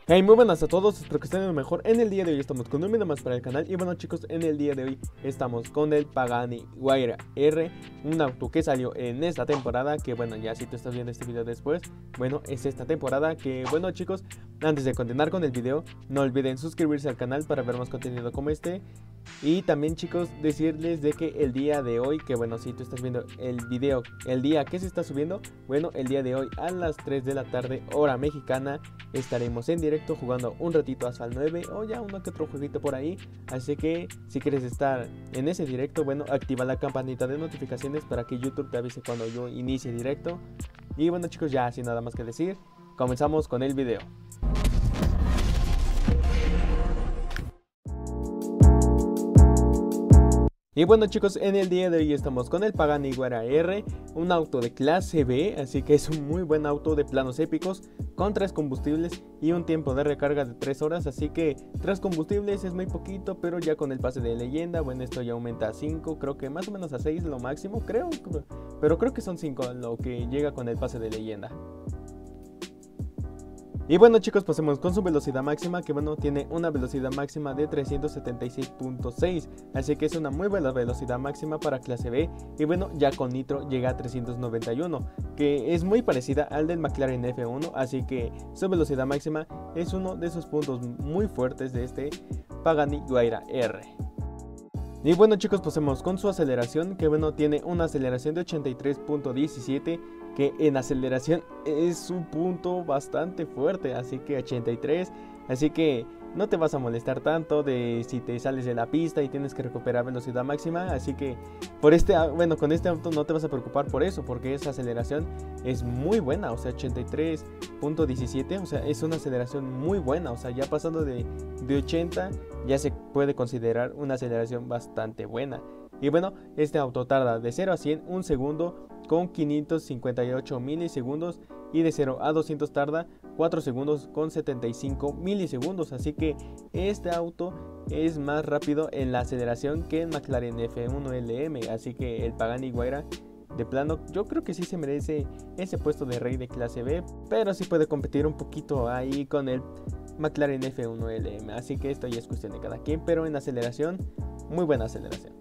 Hey, muy buenas a todos, espero que estén lo mejor. En el día de hoy estamos con un video más para el canal. Y bueno chicos, en el día de hoy estamos con el Pagani Huayra R, un auto que salió en esta temporada. Que bueno, ya si tú estás viendo este video después, bueno, es esta temporada. Que bueno chicos, antes de continuar con el video, no olviden suscribirse al canal para ver más contenido como este. Y también chicos, decirles de que el día de hoy, que bueno, si tú estás viendo el video el día que se está subiendo, bueno, el día de hoy a las 3 de la tarde hora mexicana estaremos en directo jugando un ratito Asphalt 9 o ya uno que otro jueguito por ahí. Así que si quieres estar en ese directo, bueno, activa la campanita de notificaciones para que YouTube te avise cuando yo inicie directo. Y bueno chicos, ya sin nada más que decir, comenzamos con el video. Y bueno chicos, en el día de hoy estamos con el Pagani Huayra R, un auto de clase B, así que es un muy buen auto de planos épicos, con 3 combustibles y un tiempo de recarga de 3 horas, así que 3 combustibles es muy poquito, pero ya con el pase de leyenda, bueno, esto ya aumenta a 5, creo que más o menos a 6 lo máximo, pero creo que son 5 lo que llega con el pase de leyenda. Y bueno chicos, pasemos con su velocidad máxima, que bueno, tiene una velocidad máxima de 376.6, así que es una muy buena velocidad máxima para clase B. Y bueno, ya con nitro llega a 391, que es muy parecida al del McLaren F1, así que su velocidad máxima es uno de esos puntos muy fuertes de este Pagani Huayra R. Y bueno chicos, pasemos con su aceleración, que bueno, tiene una aceleración de 83.17, que en aceleración es un punto bastante fuerte, así que 83, así que no te vas a molestar tanto de si te sales de la pista y tienes que recuperar velocidad máxima, así que con este auto no te vas a preocupar por eso, porque esa aceleración es muy buena, o sea, 83.17, o sea, es una aceleración muy buena, o sea, ya pasando de 80 ya se puede considerar una aceleración bastante buena. Y bueno, este auto tarda de 0 a 100 un segundo con 558 milisegundos, y de 0 a 200 tarda 4 segundos con 75 milisegundos, así que este auto es más rápido en la aceleración que el McLaren F1 LM, así que el Pagani Huayra de plano yo creo que sí se merece ese puesto de rey de clase B, pero sí puede competir un poquito ahí con el McLaren F1 LM, así que esto ya es cuestión de cada quien, pero en aceleración, muy buena aceleración.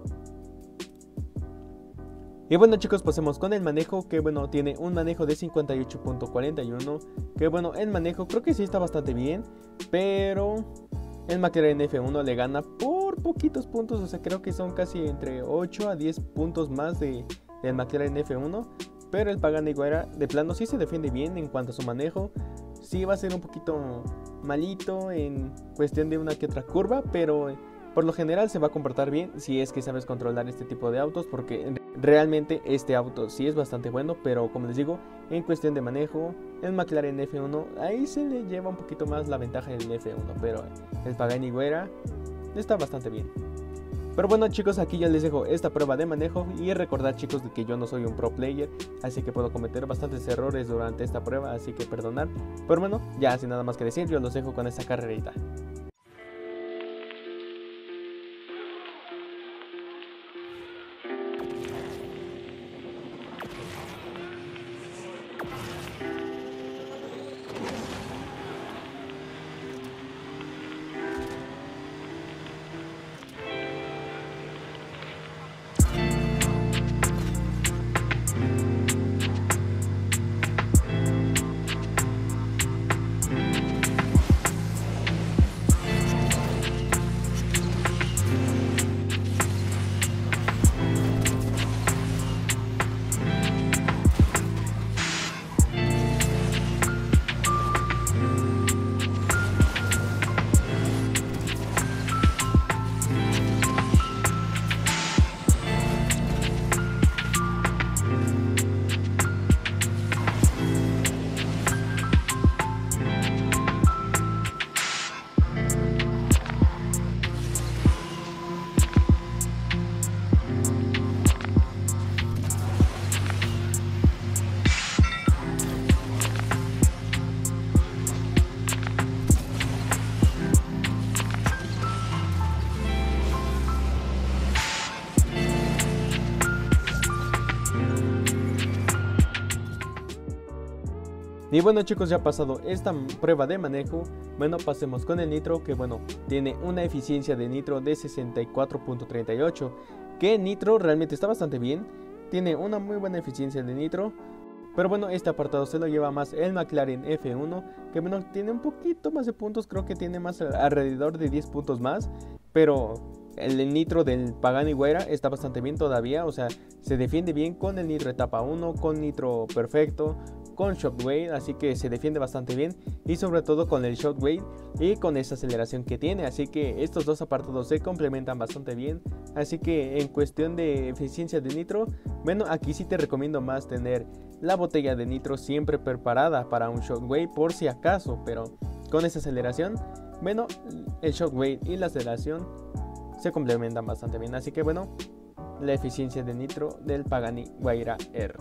Y bueno chicos, pasemos con el manejo, que bueno, tiene un manejo de 58.41, que bueno, el manejo creo que sí está bastante bien, pero el McLaren F1 le gana por poquitos puntos, o sea, creo que son casi entre 8 a 10 puntos más del McLaren F1, pero el Pagani Huayra de plano sí se defiende bien en cuanto a su manejo. Sí va a ser un poquito malito en cuestión de una que otra curva, pero por lo general se va a comportar bien si es que sabes controlar este tipo de autos, porque realmente este auto sí es bastante bueno, pero como les digo, en cuestión de manejo, el McLaren F1 ahí se le lleva un poquito más la ventaja del F1, pero el Pagani Huayra está bastante bien. Pero bueno chicos, aquí ya les dejo esta prueba de manejo, y recordad chicos de que yo no soy un pro player, así que puedo cometer bastantes errores durante esta prueba, así que perdonad. Pero bueno, ya sin nada más que decir, yo los dejo con esta carrerita. Y bueno chicos, ya pasado esta prueba de manejo, bueno, pasemos con el nitro, que bueno, tiene una eficiencia de nitro de 64.38, que nitro realmente está bastante bien, tiene una muy buena eficiencia de nitro. Pero bueno, este apartado se lo lleva más el McLaren F1, que bueno, tiene un poquito más de puntos, creo que tiene más alrededor de 10 puntos más, pero el nitro del Pagani Huayra está bastante bien todavía, o sea, se defiende bien con el nitro etapa 1, con nitro perfecto, con Shockwave, así que se defiende bastante bien, y sobre todo con el Shockwave y con esa aceleración que tiene, así que estos dos apartados se complementan bastante bien. Así que en cuestión de eficiencia de nitro, bueno, aquí sí te recomiendo más tener la botella de nitro siempre preparada para un Shockwave por si acaso, pero con esa aceleración, bueno, el Shockwave y la aceleración se complementan bastante bien. Así que bueno, la eficiencia de nitro del Pagani Huayra R.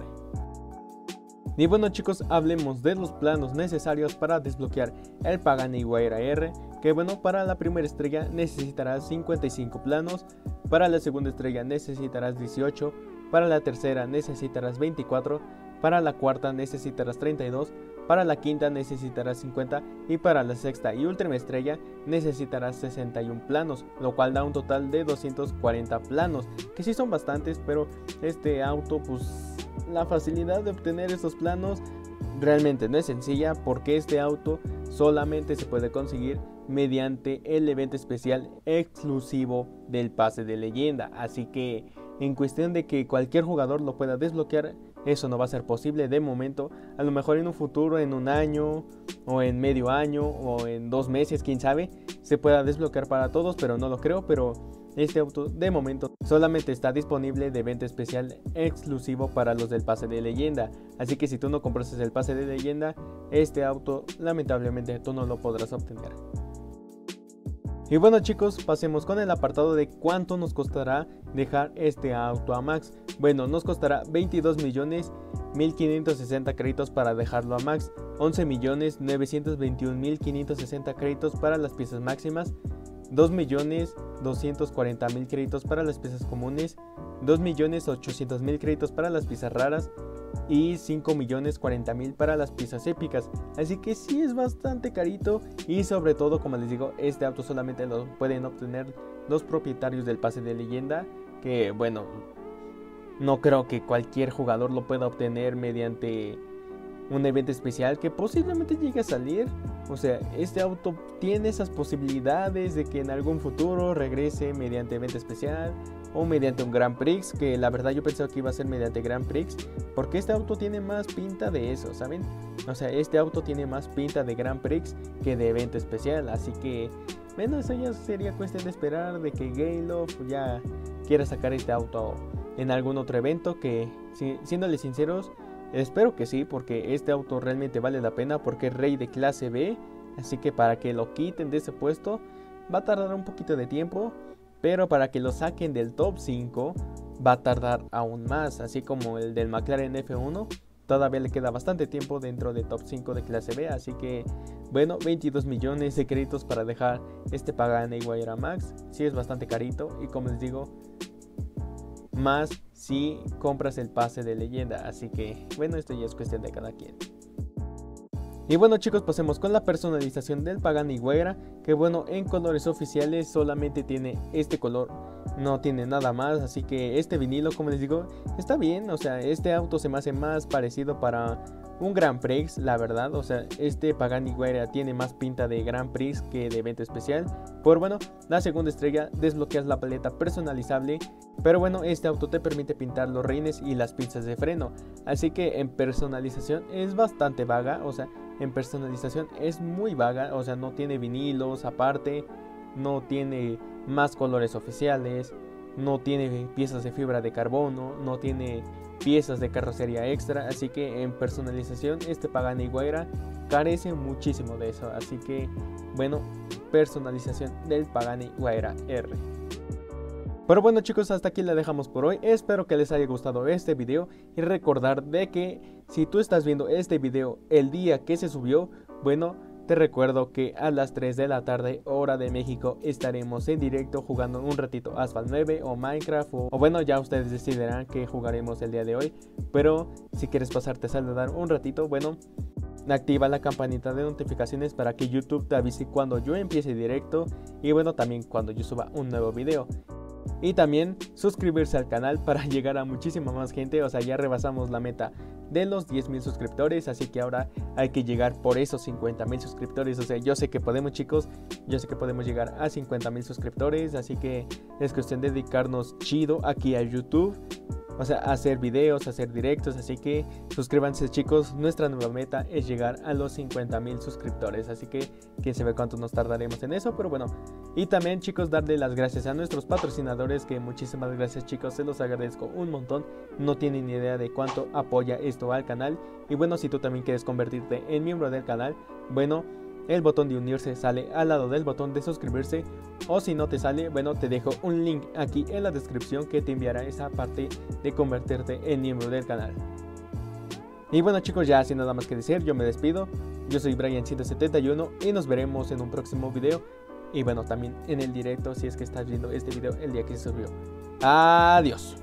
Y bueno chicos, hablemos de los planos necesarios para desbloquear el Pagani Huayra R, que bueno, para la primera estrella necesitarás 55 planos, para la segunda estrella necesitarás 18, para la tercera necesitarás 24, para la cuarta necesitarás 32, para la quinta necesitarás 50 y para la sexta y última estrella necesitarás 61 planos, lo cual da un total de 240 planos, que sí son bastantes, pero este auto pues la facilidad de obtener estos planos realmente no es sencilla, porque este auto solamente se puede conseguir mediante el evento especial exclusivo del pase de leyenda, así que en cuestión de que cualquier jugador lo pueda desbloquear, eso no va a ser posible de momento. A lo mejor en un futuro, en un año o en medio año o en 2 meses, quién sabe, se pueda desbloquear para todos, pero no lo creo. Pero este auto de momento solamente está disponible de evento especial exclusivo para los del pase de leyenda, así que si tú no compraste el pase de leyenda, este auto lamentablemente tú no lo podrás obtener. Y bueno chicos, pasemos con el apartado de cuánto nos costará dejar este auto a max. Bueno, nos costará 22.150.560 créditos para dejarlo a max, 11.921.560 créditos para las piezas máximas, 2.240.000 créditos para las piezas comunes, 2.800.000 créditos para las piezas raras y 5.040.000 para las piezas épicas. Así que sí es bastante carito, y sobre todo, como les digo, este auto solamente lo pueden obtener los propietarios del pase de leyenda, que bueno, no creo que cualquier jugador lo pueda obtener mediante un evento especial que posiblemente llegue a salir. O sea, este auto tiene esas posibilidades de que en algún futuro regrese mediante evento especial o mediante un Grand Prix, que la verdad yo pensaba que iba a ser mediante Grand Prix, porque este auto tiene más pinta de eso, ¿saben? O sea, este auto tiene más pinta de Grand Prix que de evento especial, así que bueno, eso ya sería cuestión de esperar de que Gameloft ya quiera sacar este auto en algún otro evento, que siéndole sinceros, espero que sí, porque este auto realmente vale la pena, porque es rey de clase B, así que para que lo quiten de ese puesto va a tardar un poquito de tiempo, pero para que lo saquen del top 5 va a tardar aún más, así como el del McLaren F1 todavía le queda bastante tiempo dentro de top 5 de clase B, así que bueno, 22 millones de créditos para dejar este Pagani Huayra Max, sí es bastante carito, y como les digo, más si compras el pase de leyenda, así que bueno, esto ya es cuestión de cada quien. Y bueno chicos, pasemos con la personalización del Pagani Huayra, que bueno, en colores oficiales solamente tiene este color, no tiene nada más, así que este vinilo, como les digo, está bien. O sea, este auto se me hace más parecido para un Grand Prix, la verdad. O sea, este Pagani Huayra tiene más pinta de Grand Prix que de evento especial. Por bueno, la segunda estrella desbloqueas la paleta personalizable, pero bueno, este auto te permite pintar los rines y las pinzas de freno, así que en personalización es bastante vaga. O sea, en personalización es muy vaga, o sea, no tiene vinilos aparte, no tiene más colores oficiales, no tiene piezas de fibra de carbono, no tiene piezas de carrocería extra, así que en personalización este Pagani Huayra carece muchísimo de eso. Así que bueno, personalización del Pagani Huayra R. Pero bueno chicos, hasta aquí la dejamos por hoy. Espero que les haya gustado este video, y recordar de que si tú estás viendo este video el día que se subió, bueno, te recuerdo que a las 3 de la tarde hora de México estaremos en directo jugando un ratito Asphalt 9 o Minecraft o bueno, ya ustedes decidirán qué jugaremos el día de hoy. Pero si quieres pasarte a saludar un ratito, bueno, activa la campanita de notificaciones para que YouTube te avise cuando yo empiece directo y bueno, también cuando yo suba un nuevo video. Y también suscribirse al canal para llegar a muchísima más gente. O sea, ya rebasamos la meta de los 10,000 suscriptores, así que ahora hay que llegar por esos 50,000 suscriptores. O sea, yo sé que podemos, chicos, yo sé que podemos llegar a 50,000 suscriptores, así que es cuestión de dedicarnos chido aquí a YouTube. O sea, hacer videos, hacer directos, así que suscríbanse, chicos. Nuestra nueva meta es llegar a los 50,000 suscriptores, así que quién sabe cuánto nos tardaremos en eso, pero bueno. Y también, chicos, darle las gracias a nuestros patrocinadores, que muchísimas gracias, chicos, se los agradezco un montón. No tienen ni idea de cuánto apoya esto al canal. Y bueno, si tú también quieres convertirte en miembro del canal, bueno, el botón de unirse sale al lado del botón de suscribirse, o si no te sale, bueno, te dejo un link aquí en la descripción que te enviará esa parte de convertirte en miembro del canal. Y bueno, chicos, ya sin nada más que decir, yo me despido. Yo soy Brian171 y nos veremos en un próximo video. Y bueno, también en el directo si es que estás viendo este video el día que se subió. Adiós.